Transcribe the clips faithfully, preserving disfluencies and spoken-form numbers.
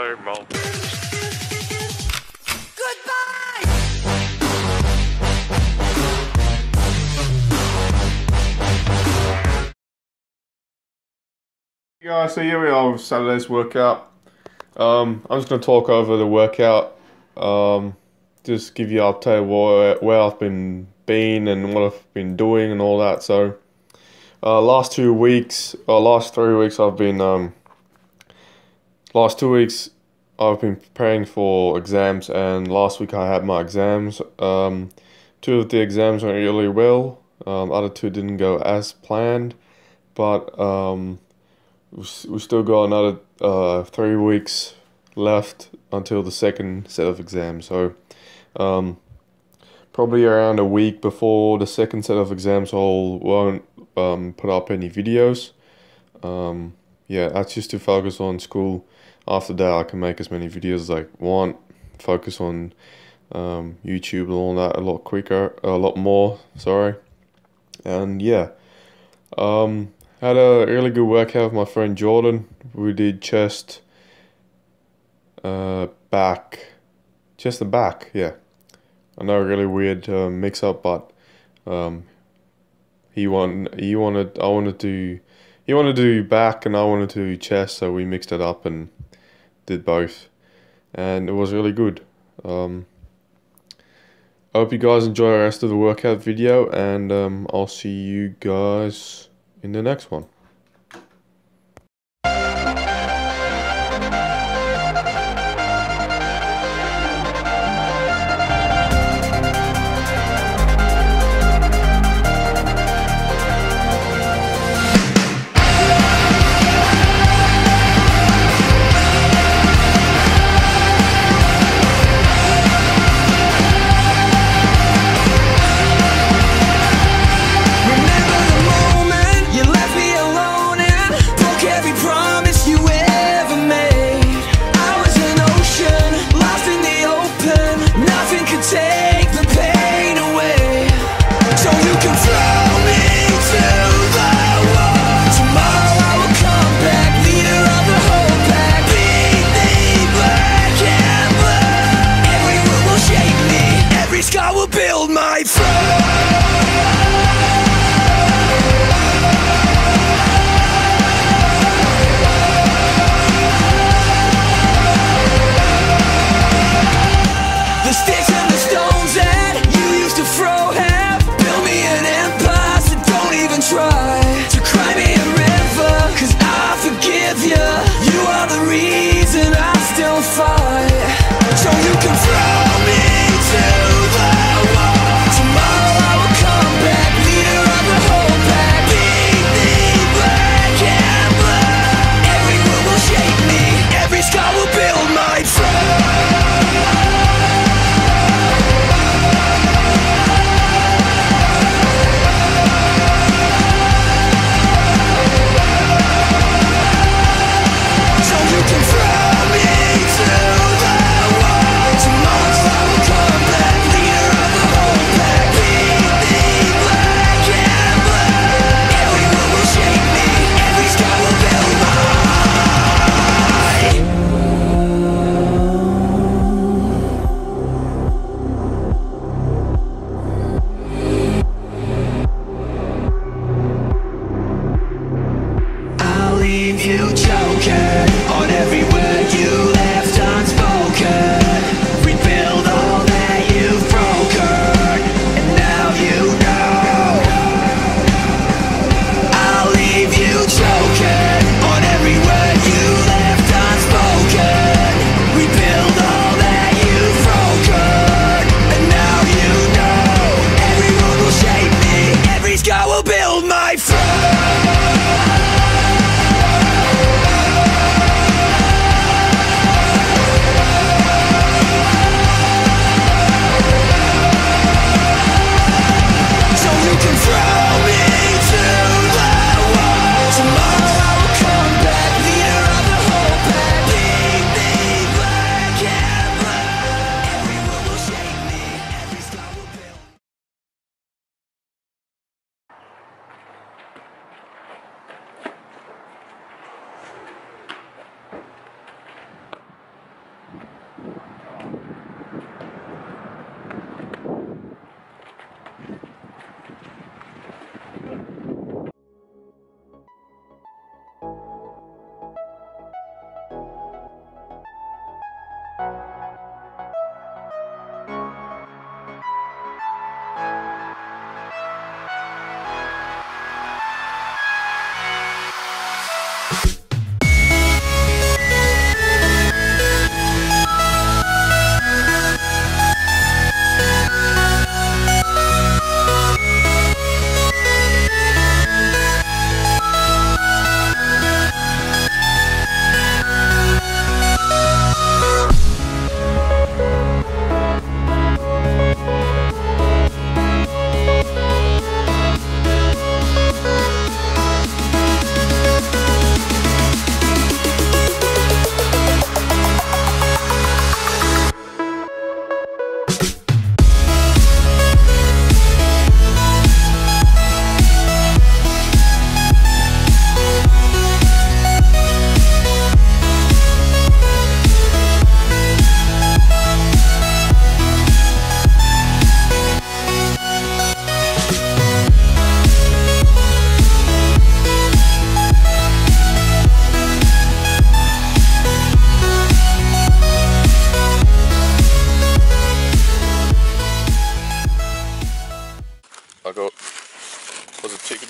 slow mo. Yeah, so here we are with Saturday's workout. Um, I'm just going to talk over the workout, um, just give you an update where, where I've been been and what I've been doing and all that. So, uh, last two weeks, or last three weeks, I've been, um, last two weeks, I've been preparing for exams, and last week I had my exams. Um, two of the exams went really well, um, other two didn't go as planned, but, um, we still got another uh, three weeks left until the second set of exams. So um, probably around a week before the second set of exams, I won't um, put up any videos. Um, yeah, that's just to focus on school. After that, I can make as many videos as I want. Focus on um, YouTube and all that a lot quicker, a lot more. Sorry, and yeah. Um, Had a really good workout with my friend Jordan. We did chest, uh, back, chest and back, yeah. I know, a really weird uh, mix up, but um, he wanted, he wanted, I wanted to, he wanted to do back and I wanted to do chest, so we mixed it up and did both, and it was really good. Um, I hope you guys enjoy the rest of the workout video, and um, I'll see you guys in the next one. Build my throne. The sticks and the stones that you used to throw have built me an empire, so don't even try to cry me a river, cause I forgive you. You are the reason I still fight. So you can throw me to the wall. Tomorrow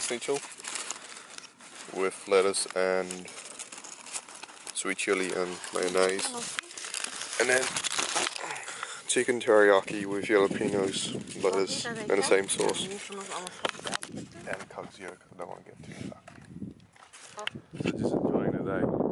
schnitzel with lettuce and sweet chili and mayonnaise, and then chicken teriyaki with jalapenos, lettuce, and the same sauce. And Coke's yolk. I don't want to get too fucking. So just enjoying the day.